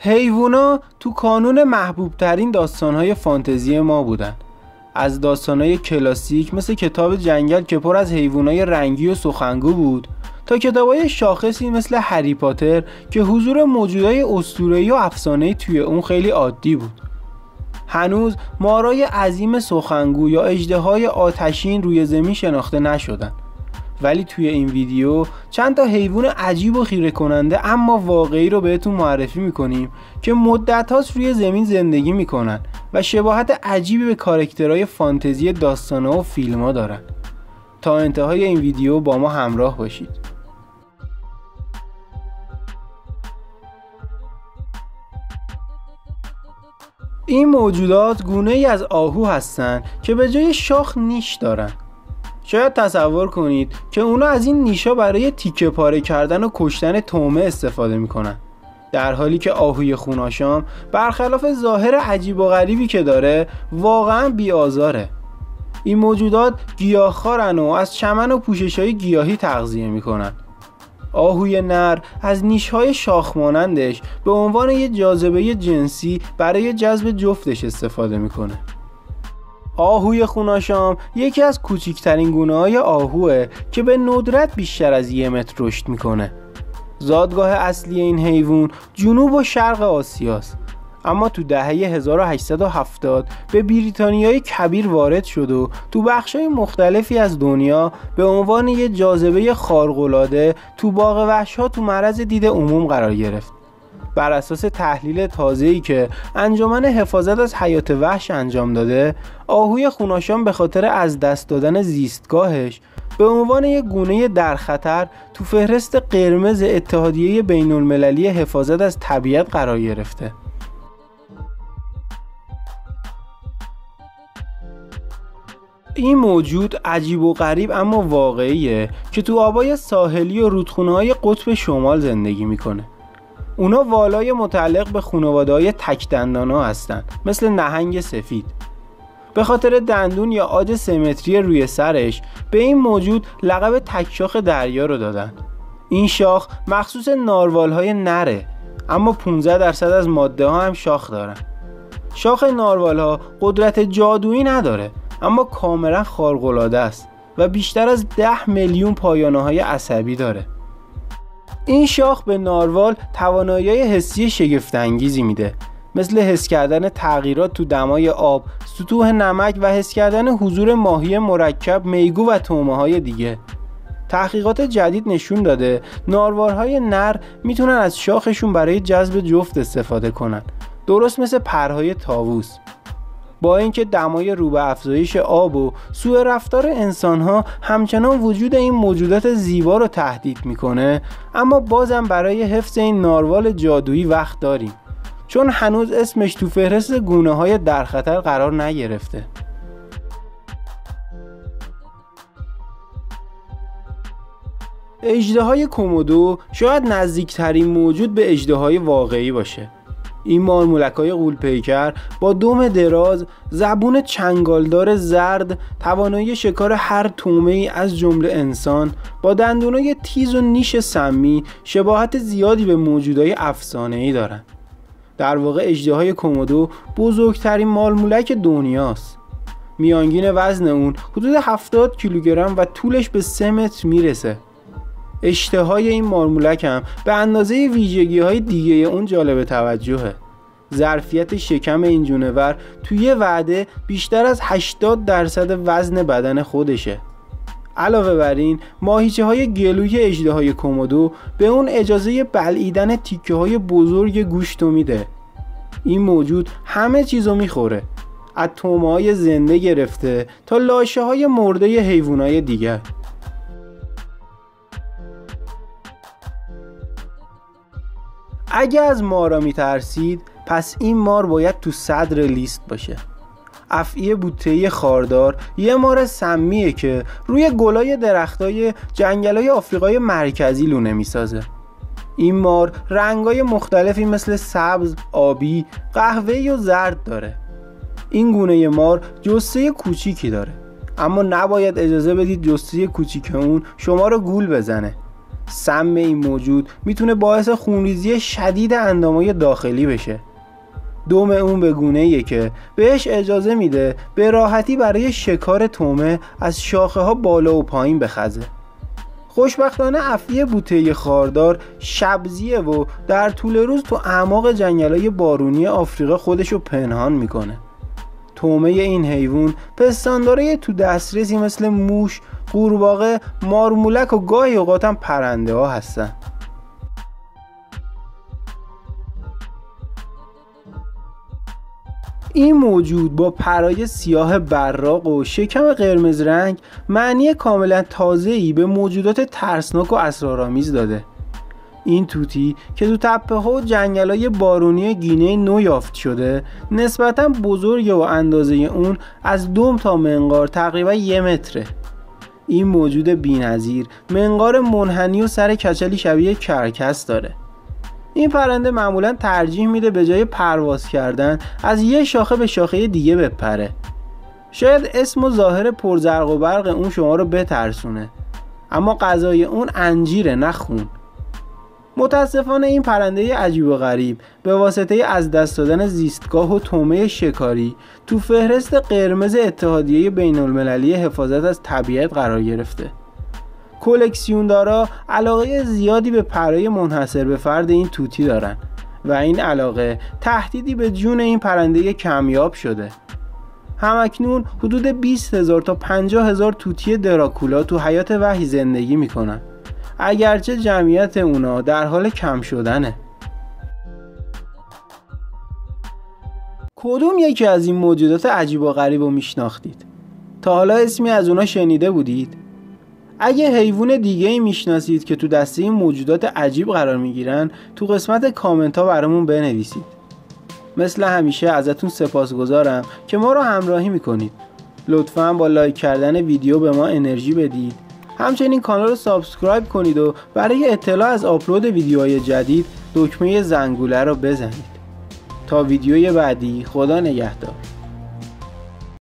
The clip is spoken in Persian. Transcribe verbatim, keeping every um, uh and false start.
حیوونا تو کانون محبوب ترین داستانهای فانتزی ما بودن. از داستانهای کلاسیک مثل کتاب جنگل که پر از حیوانای رنگی و سخنگو بود تا کتابای شاخصی مثل هری پاتر که حضور موجودای اسطوره‌ای و افسانه‌ای توی اون خیلی عادی بود. هنوز مارای عظیم سخنگو یا اژدهای آتشین روی زمین شناخته نشدن، ولی توی این ویدیو چند تا حیوان عجیب و خیره کننده اما واقعی رو بهتون معرفی میکنیم که مدت هاست روی زمین زندگی میکنن و شباهت عجیبی به کاراکترهای فانتزی داستان‌ها و فیلم‌ها دارن. تا انتهای این ویدیو با ما همراه باشید. این موجودات گونه‌ای از آهو هستن که به جای شاخ نیش دارن. شاید تصور کنید که اونا از این نیشا برای تیکه پاره کردن و کشتن طعمه استفاده میکنن، در حالی که آهوی خوناشام برخلاف ظاهر عجیب و غریبی که داره واقعا بی‌آزاره. این موجودات گیاهخوارن و از چمن و پوشش‌های گیاهی تغذیه میکنن. آهوی نر از نیش‌های شاخ مانندش به عنوان یک جاذبه جنسی برای جذب جفتش استفاده میکنه. آهوی خوناشام یکی از کوچکترین گونه‌های آهوئه که به ندرت بیشتر از یک متر رشد میکنه. زادگاه اصلی این حیوان جنوب و شرق آسیاست، اما تو دهه هزار و هشتصد و هفتاد به بریتانیای کبیر وارد شد و تو بخش‌های مختلفی از دنیا به عنوان یک جاذبه خارق‌العاده تو باغ وحش‌ها تو معرض دید عموم قرار گرفت. بر اساس تحلیل تازه‌ای که انجمن حفاظت از حیات وحش انجام داده، آهوی خوناشام به خاطر از دست دادن زیستگاهش به عنوان یک گونه در خطر تو فهرست قرمز اتحادیه بین‌المللی حفاظت از طبیعت قرار گرفته. این موجود عجیب و غریب اما واقعیه که تو آبای ساحلی و رودخونه‌های قطب شمال زندگی میکنه. اونا والای متعلق به خانواده‌های تک‌دندانا هستن، مثل نهنگ سفید. به خاطر دندون یا عاج سمتری روی سرش به این موجود لقب تکشاخ دریا رو دادن. این شاخ مخصوص ناروال‌های نره، اما پانزده درصد از ماده ها هم شاخ دارن. شاخ ناروال‌ها قدرت جادویی نداره، اما کاملا خارق‌العاده است و بیشتر از ده میلیون پایانه‌های عصبی داره. این شاخ به ناروال توانایی حسی شگفت‌انگیزی میده، مثل حس کردن تغییرات تو دمای آب، سطوح نمک و حس کردن حضور ماهی مرکب، میگو و طعمه‌های دیگه. تحقیقات جدید نشون داده ناروال‌های نر میتونن از شاخشون برای جذب جفت استفاده کنن، درست مثل پرهای طاووس. با اینکه دمای رو به افزایش آب و سوء رفتار انسان‌ها همچنان وجود این موجودات زیبا رو تهدید میکنه، اما بازم برای حفظ این ناروال جادویی وقت داریم، چون هنوز اسمش تو فهرست گونه‌های در خطر قرار نگرفته. اژدهای کومودو شاید نزدیکترین موجود به اژدهای واقعی باشه. این مارمولک‌های غول‌پیکر با دم دراز، زبون چنگالدار زرد، توانایی شکار هر طعمه‌ای از جمله انسان، با دندونای تیز و نیش سمی، شباهت زیادی به موجودات افسانه‌ای دارن. در واقع اژدهای کومودو بزرگترین مارمولک دنیاست. میانگین وزن اون حدود هفتاد کیلوگرم و طولش به سه متر میرسه. اشتهای این مارمولک هم به اندازه ویژگی‌های دیگه اون جالب توجهه. ظرفیت شکم این جونور توی وعده بیشتر از هشتاد درصد وزن بدن خودشه. علاوه بر این، ماهیچه‌های گلوی اژدهای کومودو به اون اجازه بلعیدن تیکه‌های بزرگ گوشت میده. این موجود همه چیزو میخوره، از طعمه‌های زنده گرفته تا لاشه‌های مرده حیوانات دیگر. اگه از مارا میترسید، پس این مار باید تو صدر لیست باشه. افعی بوته‌ای خاردار یه مار سمیه که روی گلای درختای جنگلای آفریقای مرکزی لونه میسازه. این مار رنگای مختلفی مثل سبز، آبی، قهوه‌ای و زرد داره. این گونه مار جثه کوچیکی داره، اما نباید اجازه بدید جثه کوچیک اون شما رو گول بزنه. سم این موجود میتونه باعث خونریزی شدید اندامای داخلی بشه. دم اون به گونه‌ایه که بهش اجازه میده به راحتی برای شکار طعمه از شاخه ها بالا و پایین بخزه. خوشبختانه افعی بوته خاردار شبزیه و در طول روز تو اعماق جنگل‌های بارونی آفریقا خودشو پنهان میکنه. طعمه این حیوان پستاندارای تو دسترسی مثل موش، قورباغه، مارمولک و گاهی اوقات هم پرنده ها هستن. این موجود با پرای سیاه براق و شکم قرمز رنگ معنی کاملا تازه‌ای به موجودات ترسناک و اسرارآمیز داده. این توتی که تو تپه ها و جنگل های بارونی گینه نو یافت شده نسبتا بزرگه و اندازه اون از دم تا منقار تقریبا یه متره. این موجود بی‌نظیر منقار منحنی و سر کچلی شبیه کرکس داره. این پرنده معمولا ترجیح میده به جای پرواز کردن از یه شاخه به شاخه دیگه بپره. شاید اسم و ظاهر پرزرق و برق اون شما رو بترسونه، اما غذای اون انجیره نه خون. متاسفانه این پرنده عجیب و غریب به واسطه از دست دادن زیستگاه و طعمه شکاری تو فهرست قرمز اتحادیه بین المللی حفاظت از طبیعت قرار گرفته. کلکسیوندارا علاقه زیادی به پرای منحصر به فرد این توتی دارن و این علاقه تهدیدی به جون این پرنده کمیاب شده. همکنون حدود بیست هزار تا پنجاه هزار توتی دراکولا تو حیات وحی زندگی میکنن، اگرچه جمعیت اونا در حال کم شدنه. کدوم یکی از این موجودات عجیب و غریب رو میشناختید؟ تا حالا اسمی از اونا شنیده بودید؟ اگه حیوان دیگه ای میشناسید که تو دسته این موجودات عجیب قرار میگیرن تو قسمت کامنت ها برامون بنویسید. مثل همیشه ازتون سپاسگزارم که ما رو همراهی میکنید. لطفاً با لایک کردن ویدیو به ما انرژی بدید. همچنین کانال رو سابسکرایب کنید و برای اطلاع از آپلود ویدیوهای جدید دکمه زنگوله رو بزنید. تا ویدیوی بعدی، خدا نگهدار.